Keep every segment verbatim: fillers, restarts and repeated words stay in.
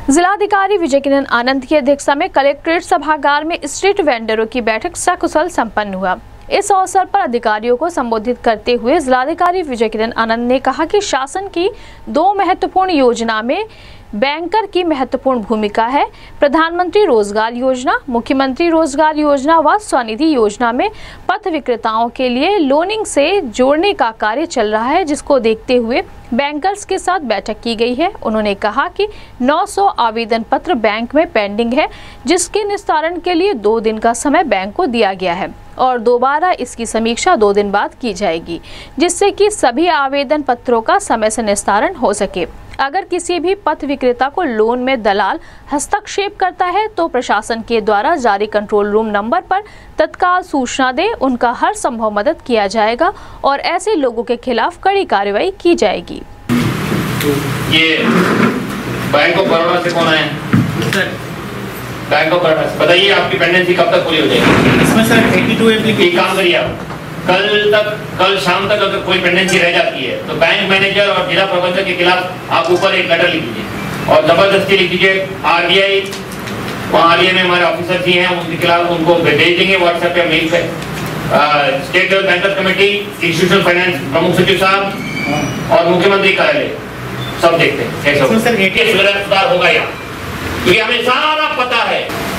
जिलाधिकारी विजय किरण आनंद की अध्यक्षता में कलेक्ट्रेट सभागार में स्ट्रीट वेंडरों की बैठक सकुशल संपन्न हुआ। इस अवसर पर अधिकारियों को संबोधित करते हुए जिलाधिकारी विजय किरण आनंद ने कहा कि शासन की दो महत्वपूर्ण योजना में बैंकर की महत्वपूर्ण भूमिका है। प्रधानमंत्री रोजगार योजना, मुख्यमंत्री रोजगार योजना व स्वनिधि योजना में पथ विक्रेताओं के लिए लोनिंग से जोड़ने का कार्य चल रहा है, जिसको देखते हुए बैंकर्स के साथ बैठक की गई है। उन्होंने कहा कि नौ सौ आवेदन पत्र बैंक में पेंडिंग है, जिसके निस्तारण के लिए दो दिन का समय बैंक को दिया गया है और दोबारा इसकी समीक्षा दो दिन बाद की जाएगी, जिससे कि सभी आवेदन पत्रों का समय से निस्तारण हो सके। अगर किसी भी पथ विक्रेता को लोन में दलाल हस्तक्षेप करता है तो प्रशासन के द्वारा जारी कंट्रोल रूम नंबर पर तत्काल सूचना दे, उनका हर संभव मदद किया जाएगा और ऐसे लोगों के खिलाफ कड़ी कार्रवाई की जाएगी। ये बैंक ऑफ बड़ौदा से कौन आए? बैंक ऑफ बड़ौदा से बताइए, आपकी पेंडेंसी कब तक पूरी हो जाएगी? इसमें सर बयासी एप्लीकेशन। काम करिए आप, कल तक कल शाम तक अगर कोई पेंडेंसी रह जाती है तो बैंक मैनेजर और जिला प्रबंधक के खिलाफ आप ऊपर एक लेटर लिख दीजिए और जबरदस्ती लिख दीजिए। आरबीआई वहाँ आरबीआई में हमारे ऑफिसर जी हैं, उनके खिलाफ उनको भेज देंगे व्हाट्सएप पे, मेल पे। State level bankers committee, institutional finance प्रमुख सचिव साहब और मुख्यमंत्री कार्यालय सब देखते हैं कैसे सुधार होगा यहाँ, क्योंकि हमें सारा पता है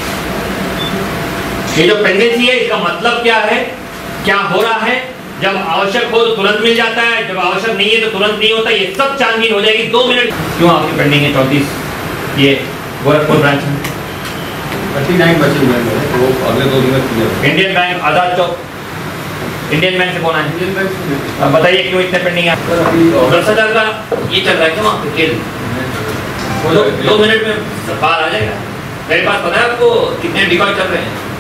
ये जो पेंडेंसी है इसका मतलब क्या है, क्या हो रहा है। जब आवश्यक हो तो तुरंत मिल जाता है, जब आवश्यक नहीं है तो तुरंत नहीं होता। ये सब छानबीन हो जाएगी दो मिनट। क्यों आपकी पेंडिंग है चौंतीस? ये गोरखपुर ब्रांच में उनतालीस बचे हुए हैं, वो अगले दो दिन में clear. Indian bank Azad Chowk, Indian bank से कौन है? इंडियन बैंक से। अब बताइए क्यों इतने पेंडिंग है? दस हजार का ये चल रहा है, क्यों आपके खेल? दो मिनट में बाहर आ जाएगा। मेरे पास पता है आपको कितने डिकॉय चल रहे हैं।